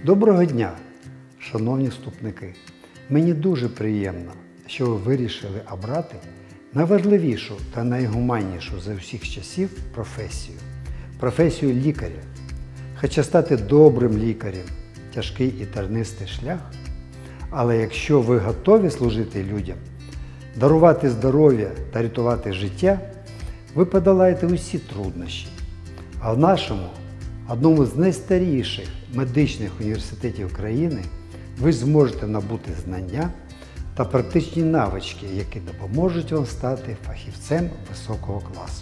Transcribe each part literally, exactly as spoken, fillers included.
Доброго дня, шановні вступники! Мені дуже приємно, що ви вирішили обрати найважливішу та найгуманнішу за усіх часів професію – професію лікаря. Хоча стати добрим лікарем – тяжкий і тернистий шлях, але якщо ви готові служити людям, дарувати здоров'я та рятувати життя, ви подолаєте усі труднощі. А в нашому, одному з найстаріших медичних університетів країни, ви зможете набути знання та практичні навички, які допоможуть вам стати фахівцем високого класу.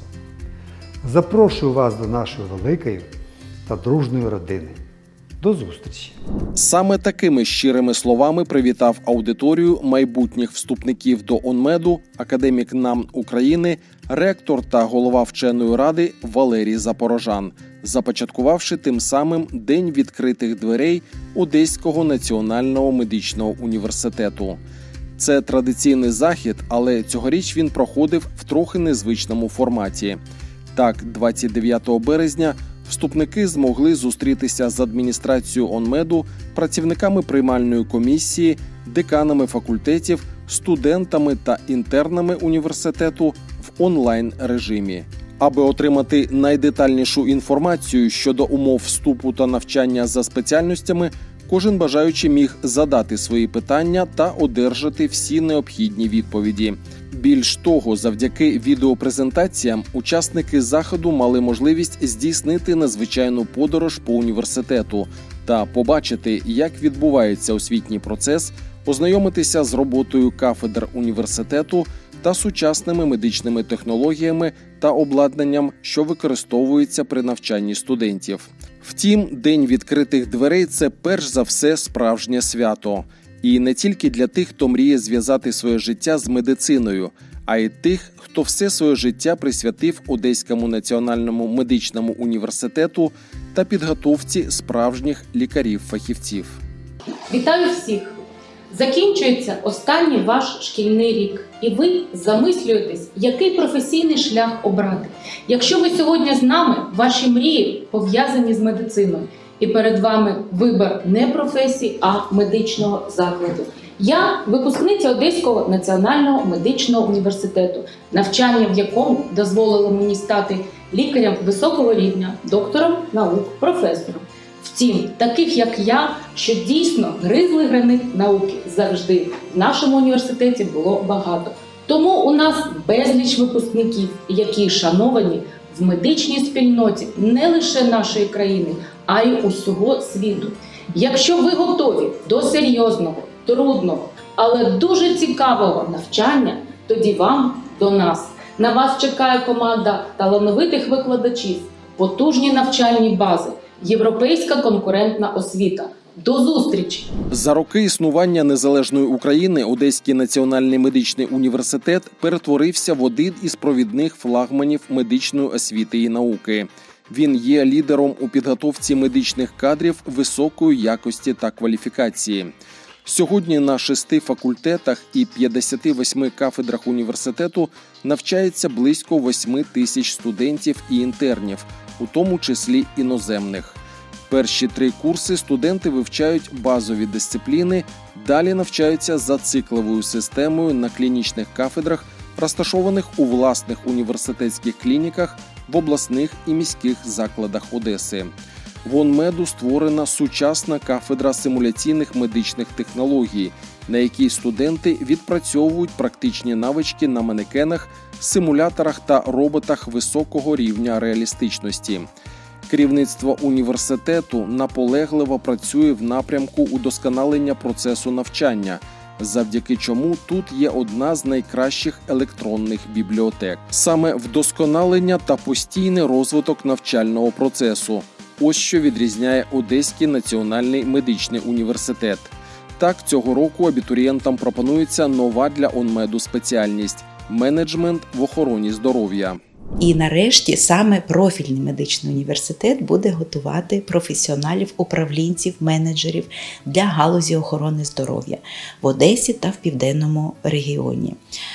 Запрошую вас до нашої великої та дружної родини. До зустрічі! Саме такими щирими словами привітав аудиторію майбутніх вступників до ОНМЕДу академік НАМН України, ректор та голова вченої ради Валерій Запорожан, започаткувавши тим самим День відкритих дверей Одеського національного медичного університету. Це традиційний захід, але цьогоріч він проходив в трохи незвичному форматі. Так, двадцять дев'ятого березня вступники змогли зустрітися з адміністрацією ОНМЕДу, працівниками приймальної комісії, деканами факультетів, студентами та інтернами університету в онлайн-режимі. Аби отримати найдетальнішу інформацію щодо умов вступу та навчання за спеціальностями, кожен бажаючий міг задати свої питання та одержати всі необхідні відповіді. Більш того, завдяки відеопрезентаціям учасники заходу мали можливість здійснити надзвичайну подорож по університету та побачити, як відбувається освітній процес, ознайомитися з роботою кафедр університету та сучасними медичними технологіями та обладнанням, що використовується при навчанні студентів. Втім, День відкритих дверей – це перш за все справжнє свято. І не тільки для тих, хто мріє зв'язати своє життя з медициною, а й тих, хто все своє життя присвятив Одеському національному медичному університету та підготовці справжніх лікарів-фахівців. Вітаю всіх! Закінчується останній ваш шкільний рік, і ви замислюєтесь, який професійний шлях обрати. Якщо ви сьогодні з нами, ваші мрії пов'язані з медициною, і перед вами вибір не професії, а медичного закладу. Я випускниця Одеського національного медичного університету, навчання в якому дозволило мені стати лікарем високого рівня, доктором наук, професором. Втім, таких як я, що дійсно гризли граніт науки завжди, в нашому університеті було багато. Тому у нас безліч випускників, які шановані в медичній спільноті не лише нашої країни, а й усього світу. Якщо ви готові до серйозного, трудного, але дуже цікавого навчання, тоді вам до нас. На вас чекає команда талановитих викладачів, потужні навчальні бази, європейська конкурентна освіта. До зустрічі! За роки існування незалежної України Одеський національний медичний університет перетворився в один із провідних флагманів медичної освіти і науки. Він є лідером у підготовці медичних кадрів високої якості та кваліфікації. Сьогодні на шести факультетах і п'ятдесяти восьми кафедрах університету навчається близько восьми тисяч студентів і інтернів, у тому числі іноземних. Перші три курси студенти вивчають базові дисципліни, далі навчаються за цикловою системою на клінічних кафедрах, розташованих у власних університетських клініках в обласних і міських закладах Одеси. В ОНМЕДу створена сучасна кафедра симуляційних медичних технологій, на якій студенти відпрацьовують практичні навички на манекенах, симуляторах та роботах високого рівня реалістичності. Керівництво університету наполегливо працює в напрямку удосконалення процесу навчання, завдяки чому тут є одна з найкращих електронних бібліотек. Саме вдосконалення та постійний розвиток навчального процесу – ось що відрізняє Одеський національний медичний університет. Так, цього року абітурієнтам пропонується нова для ОНМЕДу спеціальність – менеджмент в охороні здоров'я. І нарешті саме профільний медичний університет буде готувати професіоналів, управлінців, менеджерів для галузі охорони здоров'я в Одесі та в Південному регіоні.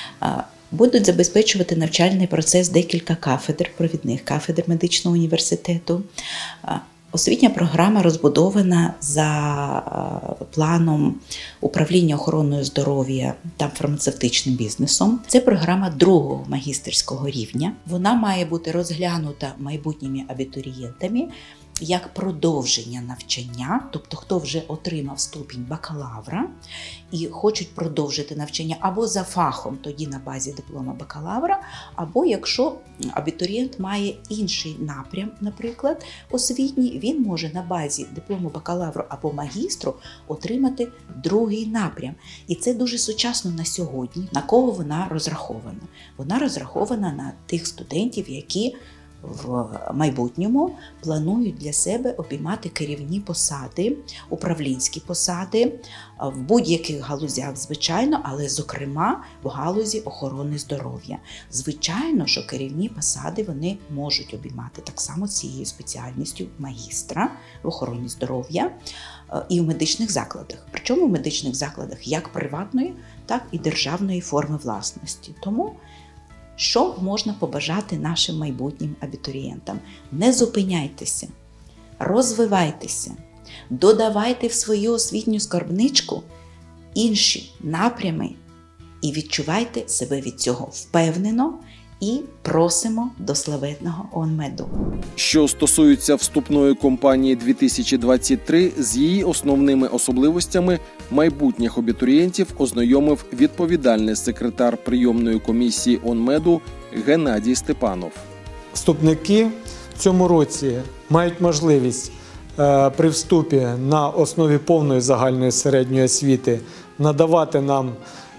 Будуть забезпечувати навчальний процес декілька кафедр, провідних кафедр медичного університету. Освітня програма розбудована за планом управління охороною здоров'я та фармацевтичним бізнесом. Це програма другого магістерського рівня. Вона має бути розглянута майбутніми абітурієнтами як продовження навчання, тобто хто вже отримав ступінь бакалавра і хочуть продовжити навчання або за фахом, тоді на базі диплома бакалавра, або якщо абітурієнт має інший напрям, наприклад, освітній, він може на базі диплому бакалавру або магістру отримати другий напрям. І це дуже сучасно на сьогодні. На кого вона розрахована? Вона розрахована на тих студентів, які в майбутньому планують для себе обіймати керівні посади, управлінські посади в будь-яких галузях, звичайно, але зокрема в галузі охорони здоров'я. Звичайно, що керівні посади вони можуть обіймати так само цією спеціальністю магістра в охороні здоров'я і в медичних закладах. Причому в медичних закладах як приватної, так і державної форми власності. Тому що можна побажати нашим майбутнім абітурієнтам? Не зупиняйтеся, розвивайтеся, додавайте в свою освітню скарбничку інші напрями і відчувайте себе від цього впевнено і просимо до славетного ОНМЕДу. Що стосується вступної кампанії дві тисячі двадцять три, з її основними особливостями майбутніх абітурієнтів ознайомив відповідальний секретар прийомної комісії ОНМЕДу Геннадій Степанов. Вступники в цьому році мають можливість е, при вступі на основі повної загальної середньої освіти надавати нам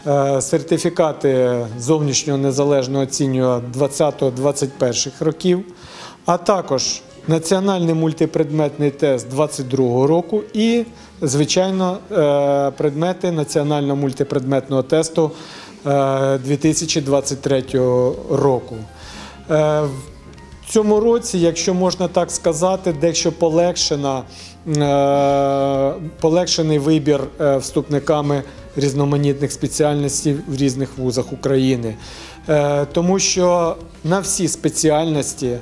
сертифікати зовнішнього незалежного оцінювання двадцятого-двадцять перших років, а також національний мультипредметний тест двадцять другого року і, звичайно, предмети національного мультипредметного тесту дві тисячі двадцять третього року. В цьому році, якщо можна так сказати, дещо полегшена, полегшений вибір вступниками різноманітних спеціальностей в різних вузах України. Тому що на всі спеціальності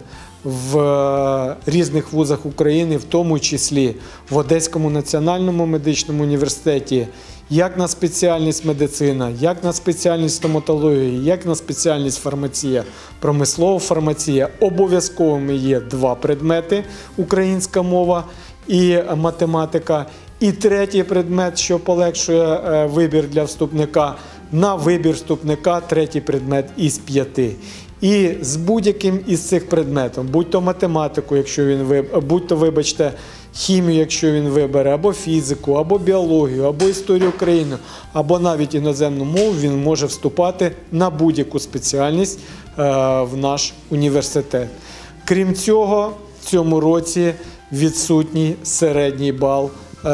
в різних вузах України, в тому числі в Одеському національному медичному університеті, як на спеціальність медицина, як на спеціальність стоматології, як на спеціальність фармація, промислова фармація, обов'язковими є два предмети – українська мова і математика. І третій предмет, що полегшує вибір для вступника, на вибір вступника третій предмет із п'яти. І з будь-яким із цих предметів, будь-то математику, якщо він вибере, будь-то, вибачте, хімію, якщо він вибере, або фізику, або біологію, або історію України, або навіть іноземну мову, він може вступати на будь-яку спеціальність в наш університет. Крім цього, в цьому році відсутній середній бал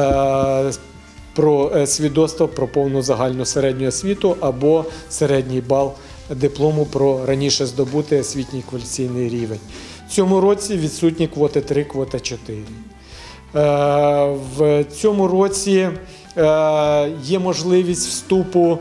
про свідоцтво про повну загальну середню освіту або середній бал диплому про раніше здобутий освітній кваліфікаційний рівень. В цьому році відсутні квоти три, квота чотири. В цьому році є можливість вступу,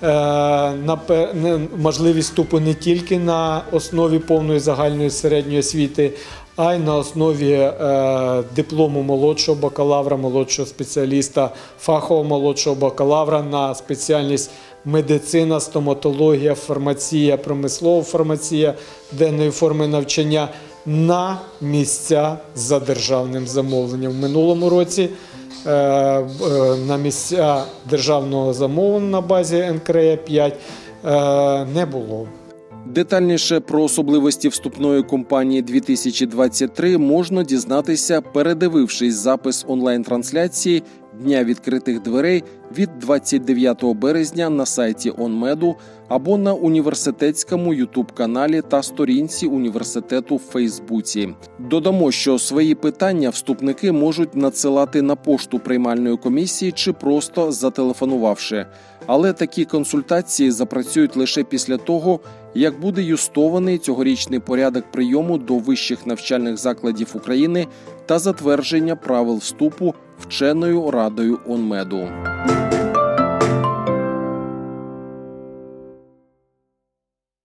можливість вступу не тільки на основі повної загальної середньої освіти, а й на основі е, диплому молодшого бакалавра, молодшого спеціаліста, фахового молодшого бакалавра на спеціальність медицина, стоматологія, фармація, промислова фармація, денної форми навчання на місця за державним замовленням. В минулому році е, е, на місця державного замовлення на базі ен ка р е п'ять е, не було. Детальніше про особливості вступної кампанії дві тисячі двадцять три можна дізнатися, передивившись запис онлайн-трансляції Дня відкритих дверей від двадцять дев'ятого березня на сайті ОНМЕДу або на університетському ютуб-каналі та сторінці університету в Фейсбуці. Додамо, що свої питання вступники можуть надсилати на пошту приймальної комісії чи просто зателефонувавши. Але такі консультації запрацюють лише після того, як буде юстований цьогорічний порядок прийому до вищих навчальних закладів України та затвердження правил вступу вченою радою ОНМЕДу.